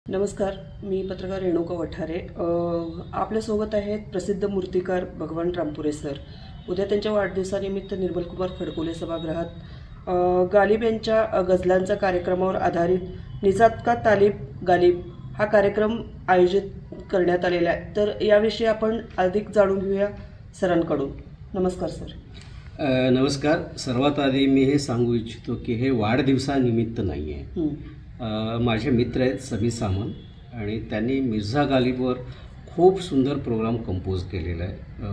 नमस्कार, मी पत्रकार रेणुका वठारे। आपल्यासोबत आहेत प्रसिद्ध मूर्तिकार भगवान रामपुरे सर। उद्या त्यांच्या वाढदिवसानिमित्त निर्मल कुमार खडकोले सभागृहात गालिब यांच्या गझलांचा कार्यक्रमावर आधारित निजात का तालिब गालिब हा कार्यक्रम आयोजित करण्यात आलेला आहे। तर याविषयी आपण अधिक जाणून घेऊया सरांकडून। नमस्कार सर। नमस्कार। सर्वात आधी मी हे सांगू इच्छितो की हे वाढदिवसानिमित्त नाही आहे। माझे मित्र आहेत समीर सामंत आणि त्यांनी मिर्झा गालिबवर खूप सुंदर प्रोग्राम कंपोज केलेला आहे।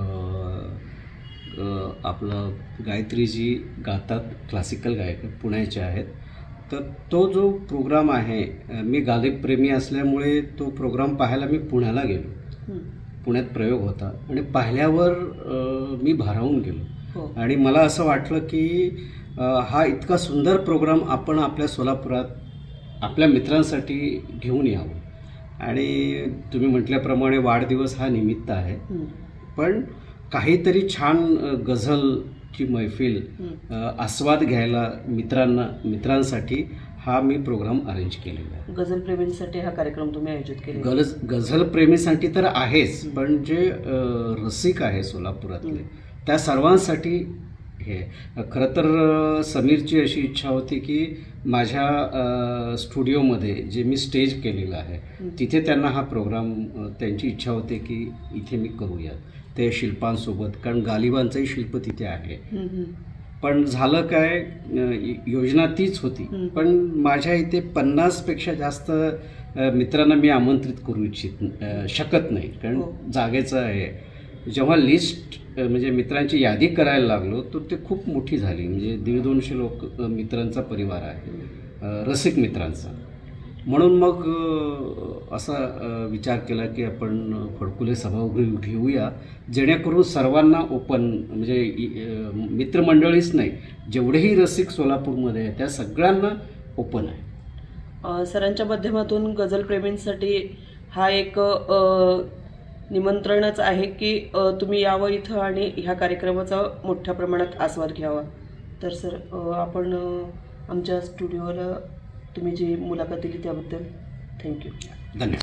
आपलं गायत्रीजी गातात, क्लासिकल गायक पुण्याचे आहेत। तर तो जो प्रोग्राम आहे, मी गालिब प्रेमी असल्यामुळे तो प्रोग्राम पाहायला मी पुण्याला गेलो। पुण्यात प्रयोग होता आणि पाहिल्यावर मी भारावून गेलो आणि मला असं वाटलं की हा इतका सुंदर प्रोग्राम आपण आपल्या सोलापुरात आपल्या मित्रांसाठी घेऊन यावं। आणि तुम्ही म्हटल्याप्रमाणे वाढदिवस हा निमित्त आहे, पण काहीतरी छान गझलची मैफिल आस्वाद घ्यायला मित्रांसाठी हा मी प्रोग्राम अरेंज केलेला आहे। गझल प्रेमींसाठी हा कार्यक्रम तुम्ही आयोजित केला? गझल प्रेमीसाठी तर आहेच, पण जे रसिक आहे सोलापुरातले त्या सर्वांसाठी हे। खरं तर समीरची अशी इच्छा होती की माझ्या स्टुडिओमध्ये जे मी स्टेज केलेलं आहे तिथे त्यांना हा प्रोग्राम, त्यांची इच्छा होती की इथे मी करूया ते शिल्पांसोबत, कारण गालिबांचंही शिल्प तिथे आहे। पण झालं काय, योजना तीच होती, पण माझ्या इथे 50पेक्षा जास्त मित्रांना मी आमंत्रित करू शकत नाही, कारण जागेचं आहे। जेव्हा लिस्ट म्हणजे मित्रांची यादी करायला लागलो तर ते खूप मोठी झाली, म्हणजे 150-200 लोक मित्रांचा परिवार आहे, रसिक मित्रांचा। म्हणून मग असा विचार केला की आपण खडकोले सभागृह घेऊया, जेणेकरून सर्वांना ओपन, म्हणजे मित्रमंडळीच नाही, जेवढेही रसिक सोलापूरमध्ये आहे त्या सगळ्यांना ओपन आहे। सरांच्या माध्यमातून गझल प्रेमींसाठी हा एक निमंत्रणच आहे की तुम्ही यावं इथं आणि ह्या कार्यक्रमाचा मोठ्या प्रमाणात आस्वाद घ्यावा। तर सर, आपण आमच्या स्टुडिओला तुम्ही जी मुलाखत दिली त्याबद्दल थँक्यू। धन्यवाद।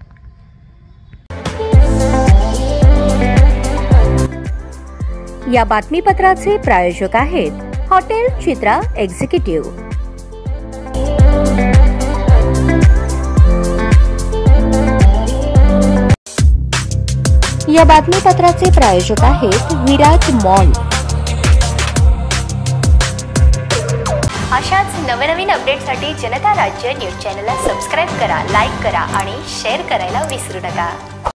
या बातमीपत्राचे प्रायोजक आहेत हॉटेल चित्रा एक्झिक्युटिव्ह। या बातमीपत्राचे प्रायोजक आहेत विराज मॉल। अशाच नवनवीन अपडेटसाठी जनता राज्य न्यूज चॅनलला सबस्क्राईब करा, लाईक करा आणि शेअर करायला विसरू नका।